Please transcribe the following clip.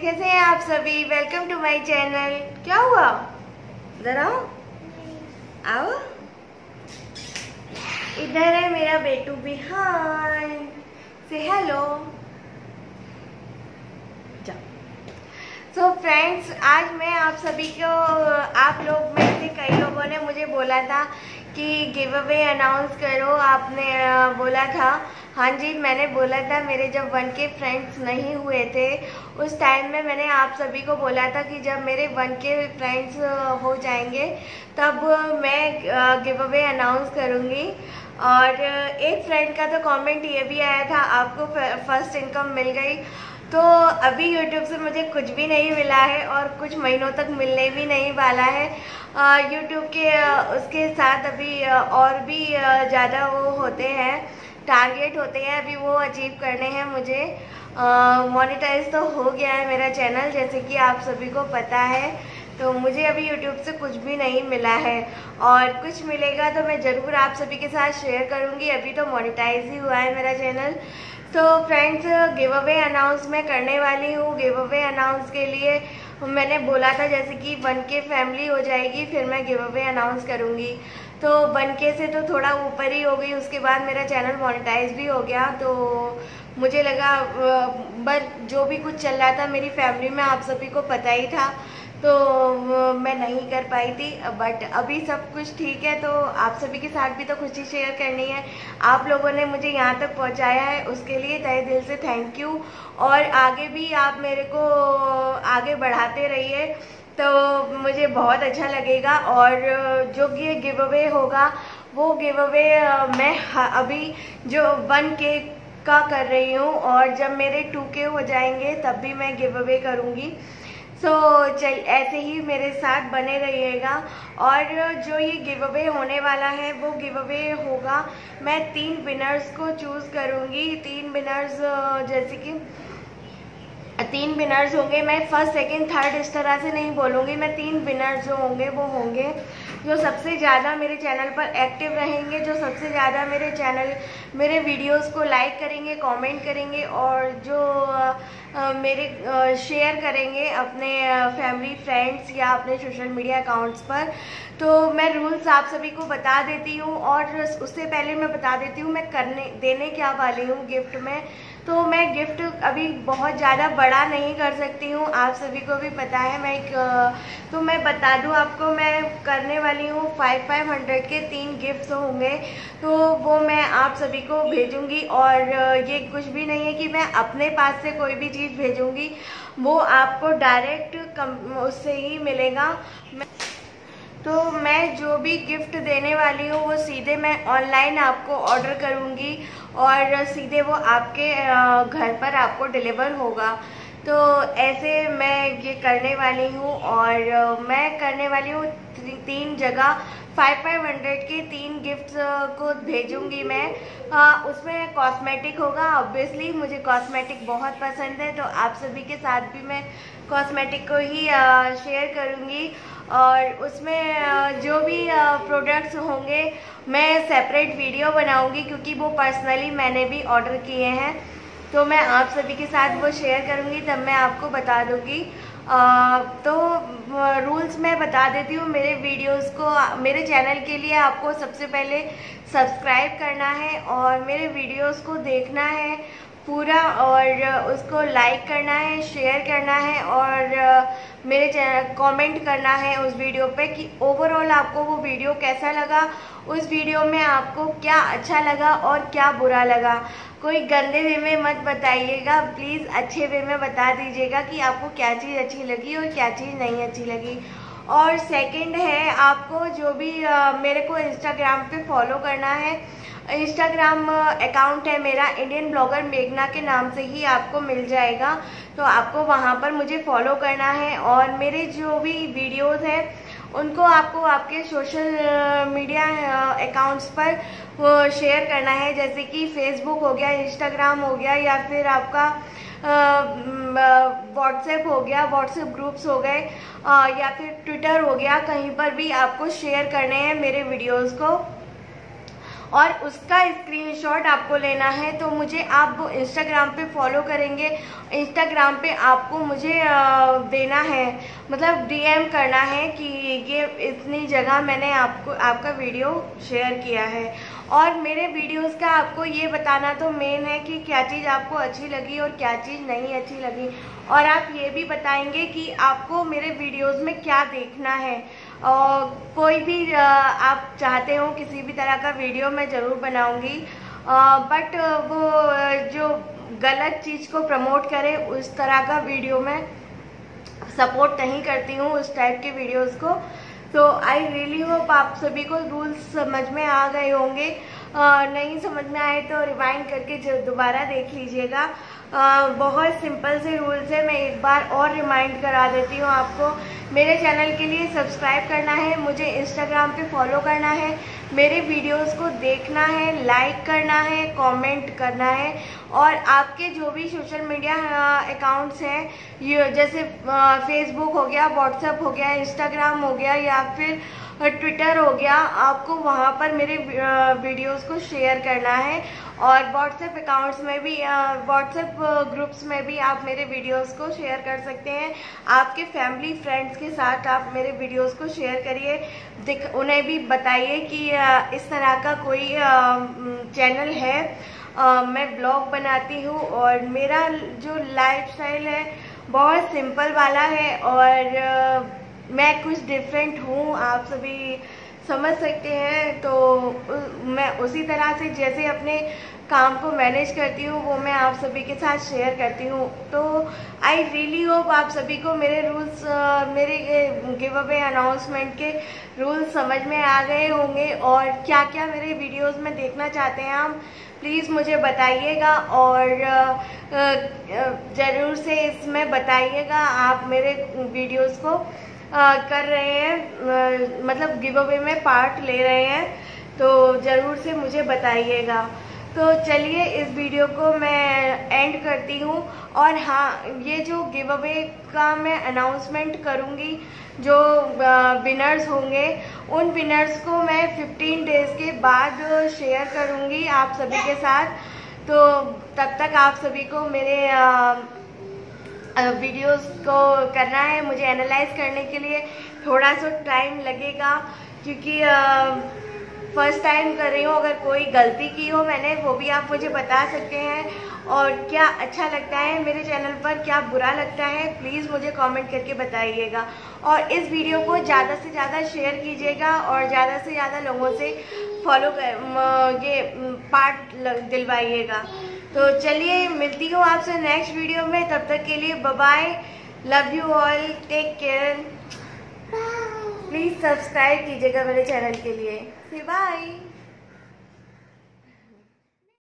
कैसे हैं आप सभी। Welcome to my channel. क्या हुआ, इधर आओ आओ। इधर है मेरा बेटू बिहान, से हेलो। सो फ्रेंड्स, आज मैं आप सभी को, आप लोग में से कई लोगों ने मुझे बोला था कि गिव अवे अनाउंस करो। आपने बोला था, हाँ जी मैंने बोला था। मेरे जब 1K फ्रेंड्स नहीं हुए थे उस टाइम में मैंने आप सभी को बोला था कि जब मेरे 1K फ्रेंड्स हो जाएंगे तब मैं गिव अवे अनाउंस करूँगी। और एक फ्रेंड का तो कमेंट ये भी आया था, आपको फर्स्ट इनकम मिल गई। तो अभी YouTube से मुझे कुछ भी नहीं मिला है और कुछ महीनों तक मिलने भी नहीं वाला है। YouTube के उसके साथ अभी और भी ज़्यादा वो होते हैं, टारगेट होते हैं, अभी वो अचीव करने हैं मुझे। मोनेटाइज तो हो गया है मेरा चैनल, जैसे कि आप सभी को पता है। तो मुझे अभी YouTube से कुछ भी नहीं मिला है और कुछ मिलेगा तो मैं ज़रूर आप सभी के साथ शेयर करूँगी। अभी तो मोनेटाइज ही हुआ है मेरा चैनल। तो फ्रेंड्स, गिव अवे अनाउंस मैं करने वाली हूँ। गिव अवे अनाउंस के लिए मैंने बोला था जैसे कि 1K फैमिली हो जाएगी फिर मैं गिव अवे अनाउंस करूँगी। तो 1K से तो थोड़ा ऊपर ही हो गई, उसके बाद मेरा चैनल मोनेटाइज भी हो गया। तो मुझे लगा बट जो भी कुछ चल रहा था मेरी फैमिली में आप सभी को पता ही था, तो मैं नहीं कर पाई थी। बट अभी सब कुछ ठीक है, तो आप सभी के साथ भी तो खुशी शेयर करनी है। आप लोगों ने मुझे यहाँ तक पहुँचाया है, उसके लिए तहे दिल से थैंक यू। और आगे भी आप मेरे को आगे बढ़ाते रहिए तो मुझे बहुत अच्छा लगेगा। और जो ये गिव अवे होगा वो गिव अवे मैं अभी जो 1K का कर रही हूँ और जब मेरे 2K हो जाएंगे तब भी मैं गिव अवे करूँगी। सो चल ऐसे ही मेरे साथ बने रहिएगा। और जो ये गिव अवे होने वाला है वो गिव अवे होगा, मैं 3 विनर्स को चूज़ करूँगी। 3 विनर्स जैसे कि 3 विनर्स होंगे। मैं फर्स्ट सेकंड थर्ड इस तरह से नहीं बोलूँगी, मैं 3 विनर्स जो होंगे वो होंगे जो सबसे ज़्यादा मेरे चैनल पर एक्टिव रहेंगे, जो सबसे ज़्यादा मेरे वीडियोस को लाइक करेंगे, कमेंट करेंगे और जो मेरे शेयर करेंगे अपने फैमिली फ्रेंड्स या अपने सोशल मीडिया अकाउंट्स पर। तो मैं रूल्स आप सभी को बता देती हूँ और उससे पहले मैं बता देती हूँ मैं देने क्या वाली हूँ गिफ्ट में। तो मैं गिफ्ट अभी बहुत ज़्यादा बड़ा नहीं कर सकती हूँ, आप सभी को भी पता है। तो मैं बता दूँ आपको, मैं करने वाली हूँ 500 के 3 गिफ्ट्स होंगे, तो वो मैं आप सभी को भेजूँगी। और ये कुछ भी नहीं है कि मैं अपने पास से कोई भी चीज़ भेजूँगी, वो आपको डायरेक्ट उससे ही मिलेगा। तो मैं जो भी गिफ्ट देने वाली हूँ वो सीधे मैं ऑनलाइन आपको ऑर्डर करूँगी और सीधे वो आपके घर पर आपको डिलीवर होगा। तो ऐसे मैं ये करने वाली हूँ और मैं करने वाली हूँ 3 जगह 500 के 3 गिफ्ट्स को भेजूँगी मैं। उसमें कॉस्मेटिक होगा, ऑब्वियसली मुझे कॉस्मेटिक बहुत पसंद है, तो आप सभी के साथ भी मैं कॉस्मेटिक को ही शेयर करूँगी। और उसमें जो भी प्रोडक्ट्स होंगे मैं सेपरेट वीडियो बनाऊंगी, क्योंकि वो पर्सनली मैंने भी ऑर्डर किए हैं, तो मैं आप सभी के साथ वो शेयर करूंगी, तब मैं आपको बता दूंगी। तो रूल्स मैं बता देती हूँ मेरे वीडियोस को। मेरे चैनल के लिए आपको सबसे पहले सब्सक्राइब करना है और मेरे वीडियोस को देखना है पूरा और उसको लाइक करना है, शेयर करना है और मेरे चैनल कमेंट करना है उस वीडियो पे कि ओवरऑल आपको वो वीडियो कैसा लगा, उस वीडियो में आपको क्या अच्छा लगा और क्या बुरा लगा। कोई गंदे वे में मत बताइएगा, प्लीज़ अच्छे वे में बता दीजिएगा कि आपको क्या चीज़ अच्छी लगी और क्या चीज़ नहीं अच्छी लगी। और सेकंड है, आपको जो भी मेरे को इंस्टाग्राम पे फॉलो करना है। इंस्टाग्राम अकाउंट है मेरा इंडियन ब्लॉगर मेघना के नाम से ही आपको मिल जाएगा, तो आपको वहाँ पर मुझे फॉलो करना है और मेरे जो भी वीडियोस हैं उनको आपको आपके सोशल मीडिया अकाउंट्स पर शेयर करना है, जैसे कि फेसबुक हो गया, इंस्टाग्राम हो गया या फिर आपका व्हाट्सएप हो गया, व्हाट्सएप ग्रुप्स हो गए या फिर ट्विटर हो गया, कहीं पर भी आपको शेयर करने हैं मेरे वीडियोस को। और उसका स्क्रीनशॉट आपको लेना है तो मुझे आप वो इंस्टाग्राम पे फॉलो करेंगे, इंस्टाग्राम पे आपको मुझे देना है, मतलब डीएम करना है कि ये इतनी जगह मैंने आपका वीडियो शेयर किया है। और मेरे वीडियोस का आपको ये बताना तो मेन है कि क्या चीज़ आपको अच्छी लगी और क्या चीज़ नहीं अच्छी लगी, और आप ये भी बताएंगे कि आपको मेरे वीडियोस में क्या देखना है। कोई भी आप चाहते हो किसी भी तरह का वीडियो मैं ज़रूर बनाऊंगी, बट वो जो गलत चीज़ को प्रमोट करे उस तरह का वीडियो मैं सपोर्ट नहीं करती हूँ, उस टाइप के वीडियोस को। तो आई रियली होप आप सभी को रूल्स समझ में आ गए होंगे। नहीं समझ में आए तो रिवाइंड करके दोबारा देख लीजिएगा। बहुत सिंपल से रूल्स है, मैं एक बार और रिमाइंड करा देती हूँ आपको। मेरे चैनल के लिए सब्सक्राइब करना है, मुझे इंस्टाग्राम पे फॉलो करना है, मेरे वीडियोस को देखना है, लाइक करना है, कमेंट करना है, और आपके जो भी सोशल मीडिया अकाउंट्स हैं जैसे फेसबुक हो गया, व्हाट्सएप हो गया, इंस्टाग्राम हो गया या फिर ट्विटर हो गया, आपको वहाँ पर मेरे वीडियोस को शेयर करना है। और व्हाट्सएप अकाउंट्स में भी, व्हाट्सएप ग्रुप्स में भी आप मेरे वीडियोस को शेयर कर सकते हैं। आपके फैमिली फ्रेंड्स के साथ आप मेरे वीडियोस को शेयर करिए, उन्हें भी बताइए कि इस तरह का कोई चैनल है, मैं ब्लॉग बनाती हूँ और मेरा जो लाइफस्टाइल है बहुत सिंपल वाला है और मैं कुछ डिफरेंट हूँ, आप सभी समझ सकते हैं। तो मैं उसी तरह से जैसे अपने काम को मैनेज करती हूँ वो मैं आप सभी के साथ शेयर करती हूँ। तो आई रियली होप आप सभी को मेरे रूल्स, मेरे गिव अवे अनाउंसमेंट के रूल्स समझ में आ गए होंगे, और क्या क्या मेरे वीडियोस में देखना चाहते हैं आप प्लीज़ मुझे बताइएगा, और ज़रूर से इसमें बताइएगा आप मेरे वीडियोस को कर रहे हैं, मतलब गिव अवे में पार्ट ले रहे हैं, तो ज़रूर से मुझे बताइएगा। तो चलिए इस वीडियो को मैं एंड करती हूँ। और हाँ, ये जो गिव अवे का मैं अनाउंसमेंट करूँगी, जो विनर्स होंगे उन विनर्स को मैं 15 डेज़ के बाद शेयर करूँगी आप सभी के साथ। तो तब तक आप सभी को मेरे वीडियोस को करना है, मुझे एनालाइज करने के लिए थोड़ा सा टाइम लगेगा, क्योंकि फर्स्ट टाइम कर रही हूँ। अगर कोई गलती की हो मैंने, वो भी आप मुझे बता सकते हैं, और क्या अच्छा लगता है मेरे चैनल पर, क्या बुरा लगता है, प्लीज़ मुझे कमेंट करके बताइएगा। और इस वीडियो को ज़्यादा से ज़्यादा शेयर कीजिएगा और ज़्यादा से ज़्यादा लोगों से फॉलो कर ये पार्ट दिलवाइएगा। तो चलिए मिलती हूँ आपसे नेक्स्ट वीडियो में, तब तक के लिए bye bye, love you all, take care, please subscribe कीजिएगा मेरे चैनल के लिए। बाय।